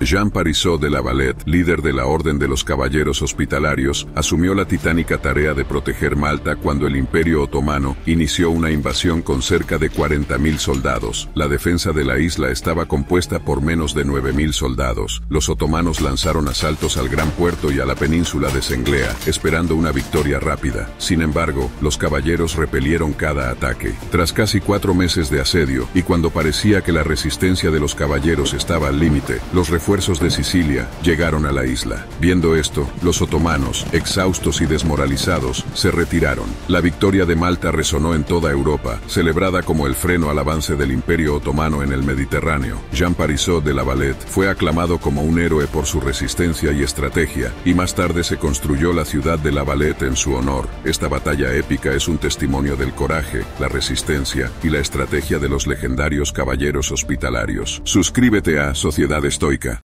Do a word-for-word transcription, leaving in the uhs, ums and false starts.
Jean Parisot de la Valette, líder de la Orden de los Caballeros Hospitalarios, asumió la titánica tarea de proteger Malta cuando el Imperio Otomano inició una invasión con cerca de cuarenta mil soldados. La defensa de la isla estaba compuesta por menos de nueve mil soldados. Los otomanos lanzaron asaltos al gran puerto y a la península de Senglea, esperando una victoria rápida. Sin embargo, los caballeros repelieron cada ataque. Tras casi cuatro meses de asedio, y cuando parecía que la resistencia de los caballeros estaba al límite, los refuerzos de Sicilia llegaron a la isla. Viendo esto, los otomanos, exhaustos y desmoralizados, se retiraron. La victoria de Malta resonó en toda Europa, celebrada como el freno al avance del Imperio Otomano en el Mediterráneo. Jean Parisot de la Valette fue aclamado como un héroe por su resistencia y estrategia, y más tarde se construyó la ciudad de la Valette en su honor. Esta batalla épica es un testimonio del coraje, la resistencia y la estrategia de los legendarios caballeros hospitalarios. Suscríbete a Sociedad Estoica.